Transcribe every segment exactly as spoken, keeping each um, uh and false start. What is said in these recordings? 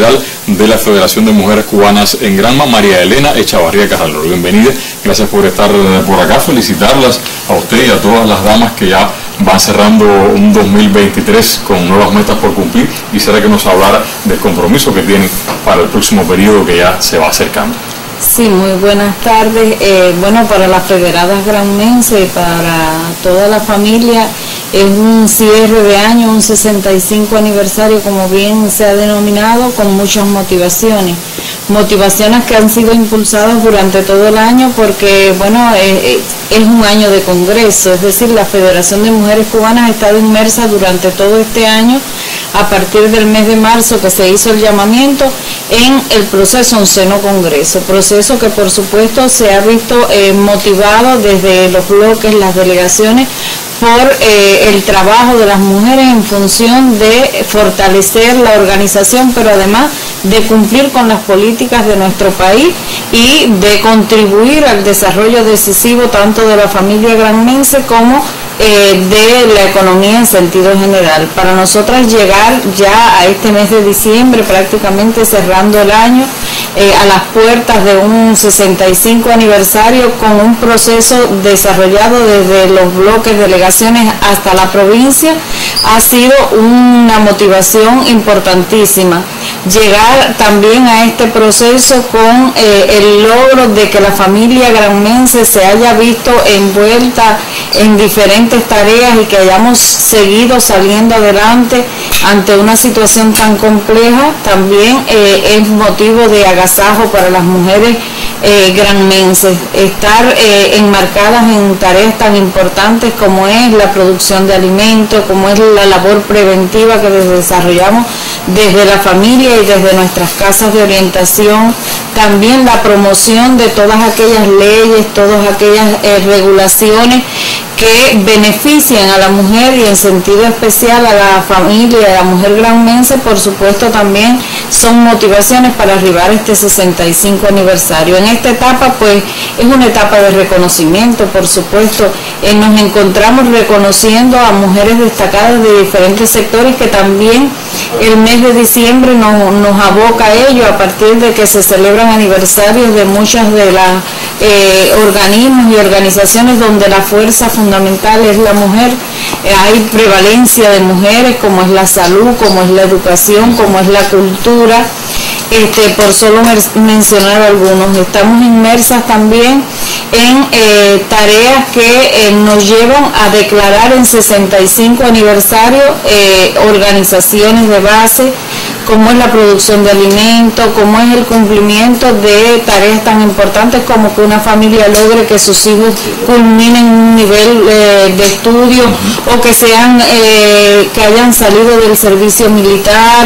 general de la Federación de Mujeres Cubanas en Granma, María Elena Echavarría Carraló. Bienvenida, gracias por estar por acá, felicitarlas a usted y a todas las damas que ya van cerrando un dos mil veintitrés con nuevas metas por cumplir. Quisiera que nos hablara del compromiso que tienen para el próximo periodo que ya se va acercando. Sí, muy buenas tardes. Eh, bueno, para las federadas granmenses y para toda la familia es un cierre de año, un sesenta y cinco aniversario, como bien se ha denominado, con muchas motivaciones. Motivaciones que han sido impulsadas durante todo el año porque, bueno, eh, es un año de congreso, es decir, la Federación de Mujeres Cubanas ha estado inmersa durante todo este año, a partir del mes de marzo que se hizo el llamamiento, en el proceso onceno congreso, proceso que por supuesto se ha visto eh, motivado desde los bloques, las delegaciones, por eh, el trabajo de las mujeres en función de fortalecer la organización, pero además de cumplir con las políticas de nuestro país y de contribuir al desarrollo decisivo tanto de la familia granmense como eh, de la economía en sentido general. Para nosotras llegar ya a este mes de diciembre, prácticamente cerrando el año, eh, a las puertas de un sesenta y cinco aniversario con un proceso desarrollado desde los bloques, delegaciones hasta la provincia, ha sido una motivación importantísima. Llegar también a este proceso con eh, el logro de que la familia granmense se haya visto envuelta en diferentes tareas y que hayamos seguido saliendo adelante ante una situación tan compleja, también eh, es motivo de agasajo para las mujeres eh, granmenses. Estar eh, enmarcadas en tareas tan importantes como es la producción de alimentos, como es la labor preventiva que desarrollamos desde la familia y desde nuestras casas de orientación, también la promoción de todas aquellas leyes, todas aquellas eh, regulaciones que benefician a la mujer y en sentido especial a la familia, a la mujer granmense, por supuesto también son motivaciones para arribar a este sesenta y cinco aniversario. En esta etapa pues es una etapa de reconocimiento, por supuesto, eh, nos encontramos reconociendo a mujeres destacadas de diferentes sectores que también el mes de diciembre nos, nos aboca a ello, a partir de que se celebran aniversarios de muchas de las eh, organismos y organizaciones donde la fuerza fundamental es la mujer. Eh, hay prevalencia de mujeres, como es la salud, como es la educación, como es la cultura, este, por solo mencionar algunos. Estamos inmersas también en eh, tareas que eh, nos llevan a declarar en sesenta y cinco aniversario eh, organizaciones de base, como es la producción de alimentos, como es el cumplimiento de tareas tan importantes como que una familia logre que sus hijos culminen un nivel eh, de estudio, o que sean eh, que hayan salido del servicio militar,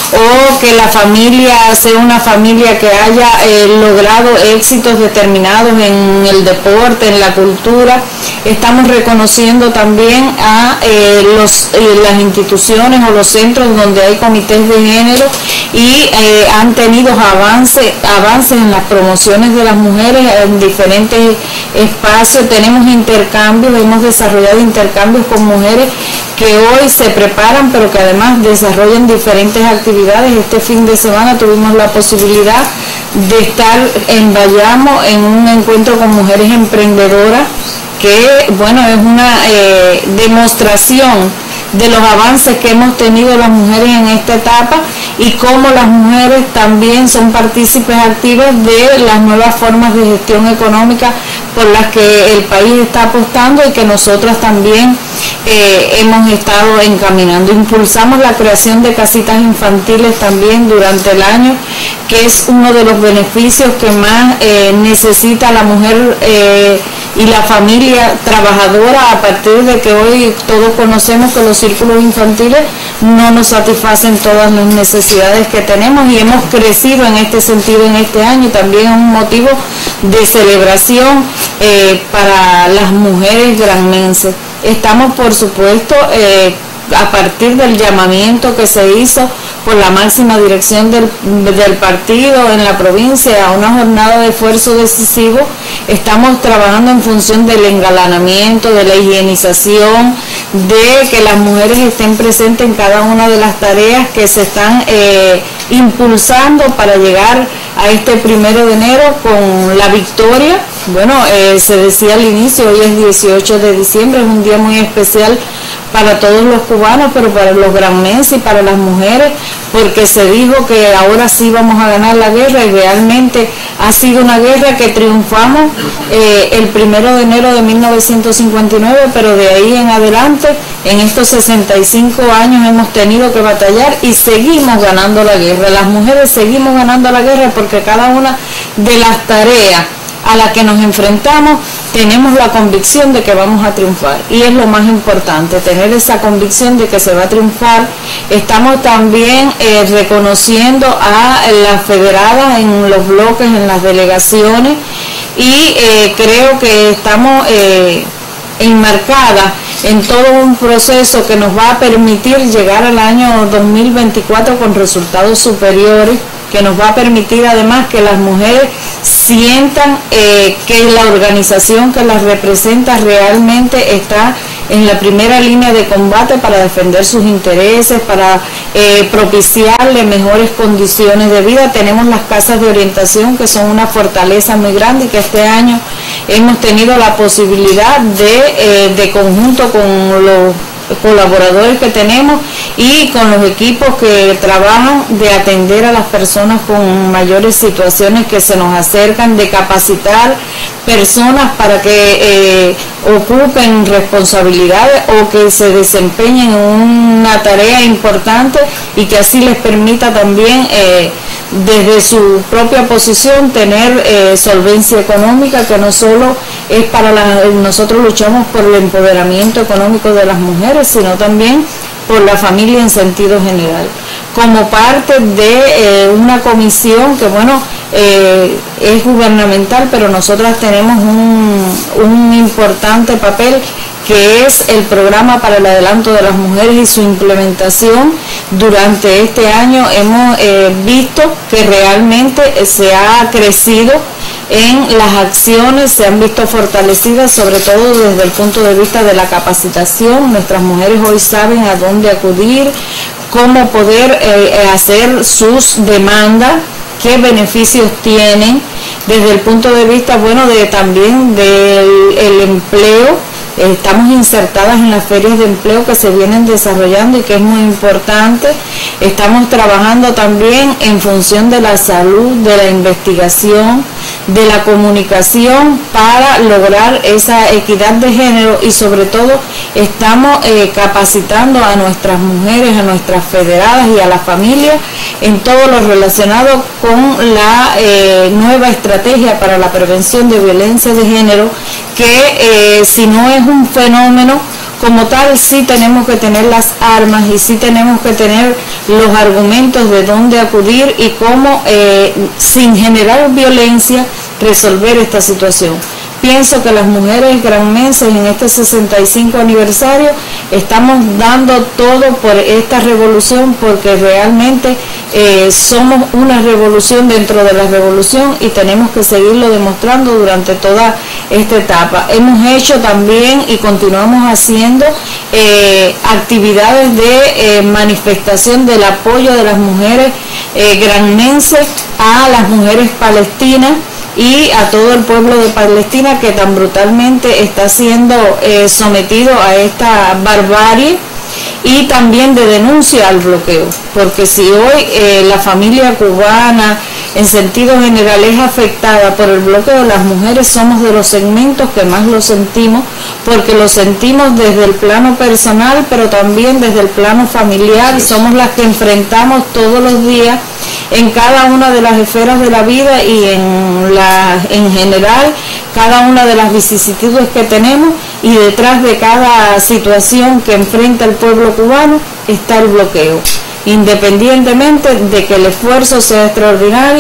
o que la familia sea una familia que haya eh, logrado éxitos determinados en el deporte, en la cultura. Estamos reconociendo también a eh, los, eh, las instituciones o los centros donde hay comités de género y eh, han tenido avances, avances en las promociones de las mujeres en diferentes espacios. Tenemos intercambios, hemos desarrollado intercambios con mujeres que hoy se preparan, pero que además desarrollan diferentes actividades. Este fin de semana tuvimos la posibilidad de estar en Bayamo en un encuentro con mujeres emprendedoras, que bueno, es una eh, demostración de los avances que hemos tenido las mujeres en esta etapa y cómo las mujeres también son partícipes activas de las nuevas formas de gestión económica por las que el país está apostando y que nosotras también eh, hemos estado encaminando. Impulsamos la creación de casitas infantiles también durante el año, que es uno de los beneficios que más eh, necesita la mujer eh, y la familia trabajadora, a partir de que hoy todos conocemos que los círculos infantiles no nos satisfacen todas las necesidades que tenemos, y hemos crecido en este sentido en este año. También es un motivo de celebración eh, para las mujeres granmenses. Estamos, por supuesto, eh, a partir del llamamiento que se hizo por la máxima dirección del, del partido en la provincia a una jornada de esfuerzo decisivo, estamos trabajando en función del engalanamiento, de la higienización, de que las mujeres estén presentes en cada una de las tareas que se están eh, impulsando para llegar a este primero de enero con la victoria. Bueno, eh, se decía al inicio, hoy es dieciocho de diciembre, es un día muy especial para todos los cubanos, pero para los granmenses y para las mujeres, porque se dijo que ahora sí vamos a ganar la guerra, y realmente ha sido una guerra que triunfamos eh, el primero de enero de mil novecientos cincuenta y nueve, pero de ahí en adelante, en estos sesenta y cinco años hemos tenido que batallar y seguimos ganando la guerra. Las mujeres seguimos ganando la guerra porque cada una de las tareas a la que nos enfrentamos tenemos la convicción de que vamos a triunfar, y es lo más importante, tener esa convicción de que se va a triunfar. Estamos también eh, reconociendo a las federadas en los bloques, en las delegaciones, y eh, creo que estamos eh, enmarcadas en todo un proceso que nos va a permitir llegar al año dos mil veinticuatro con resultados superiores, que nos va a permitir además que las mujeres sientan eh, que la organización que las representa realmente está en la primera línea de combate para defender sus intereses, para eh, propiciarle mejores condiciones de vida. Tenemos las casas de orientación, que son una fortaleza muy grande, y que este año hemos tenido la posibilidad de, eh, de conjunto con los colaboradores que tenemos y con los equipos que trabajan, de atender a las personas con mayores situaciones que se nos acercan, de capacitar personas para que eh, ocupen responsabilidades o que se desempeñen en una tarea importante, y que así les permita también eh, desde su propia posición tener eh, solvencia económica, que no solo es para la, nosotros luchamos por el empoderamiento económico de las mujeres, sino también por la familia en sentido general, como parte de eh, una comisión que, bueno, eh, es gubernamental, pero nosotras tenemos un, un importante papel, que es el programa para el adelanto de las mujeres y su implementación. Durante este año hemos eh, visto que realmente se ha crecido en las acciones, se han visto fortalecidas, sobre todo desde el punto de vista de la capacitación. Nuestras mujeres hoy saben a dónde acudir, cómo poder eh, hacer sus demandas, qué beneficios tienen, desde el punto de vista, bueno, de también del el empleo. Estamos insertadas en las ferias de empleo que se vienen desarrollando y que es muy importante. Estamos trabajando también en función de la salud, de la investigación, de la comunicación, para lograr esa equidad de género, y sobre todo estamos eh, capacitando a nuestras mujeres, a nuestras federadas y a las familias en todo lo relacionado con la eh, nueva estrategia para la prevención de violencia de género, que eh, si no es un fenómeno como tal, sí tenemos que tener las armas y sí tenemos que tener los argumentos de dónde acudir y cómo, eh, sin generar violencia, resolver esta situación. Pienso que las mujeres granmenses en este sesenta y cinco aniversario estamos dando todo por esta revolución, porque realmente eh, somos una revolución dentro de la revolución, y tenemos que seguirlo demostrando durante toda esta etapa. Hemos hecho también y continuamos haciendo eh, actividades de eh, manifestación del apoyo de las mujeres eh, granmenses a las mujeres palestinas y a todo el pueblo de Palestina, que tan brutalmente está siendo eh, sometido a esta barbarie, y también de denuncia al bloqueo, porque si hoy eh, la familia cubana en sentido general es afectada por el bloqueo, las mujeres somos de los segmentos que más lo sentimos, porque lo sentimos desde el plano personal, pero también desde el plano familiar. Somos las que enfrentamos todos los días en cada una de las esferas de la vida y en, la, en general cada una de las vicisitudes que tenemos, y detrás de cada situación que enfrenta el pueblo cubano está el bloqueo. Independientemente de que el esfuerzo sea extraordinario,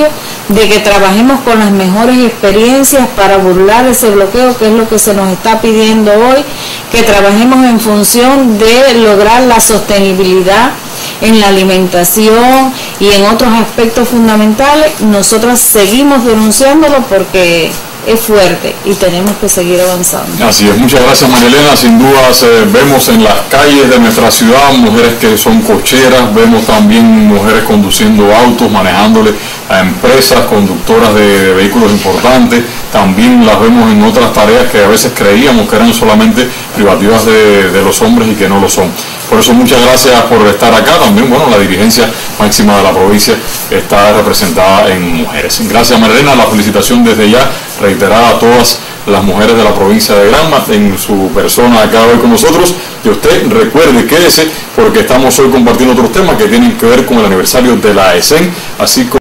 de que trabajemos con las mejores experiencias para burlar ese bloqueo, que es lo que se nos está pidiendo hoy, que trabajemos en función de lograr la sostenibilidad en la alimentación y en otros aspectos fundamentales. Nosotras seguimos denunciándolo porque es fuerte y tenemos que seguir avanzando. Así es, muchas gracias María Elena. Sin dudas eh, vemos en las calles de nuestra ciudad mujeres que son cocheras, vemos también mujeres conduciendo autos, manejándole a empresas, conductoras de, de vehículos importantes. También las vemos en otras tareas que a veces creíamos que eran solamente privativas de, de los hombres y que no lo son. Por eso muchas gracias por estar acá. También, bueno, la dirigencia máxima de la provincia está representada en mujeres. Gracias María Elena, la felicitación desde ya reiterada a todas las mujeres de la provincia de Granma en su persona acá hoy con nosotros. Y usted recuerde, quédese porque estamos hoy compartiendo otros temas que tienen que ver con el aniversario de la A E S E N, así como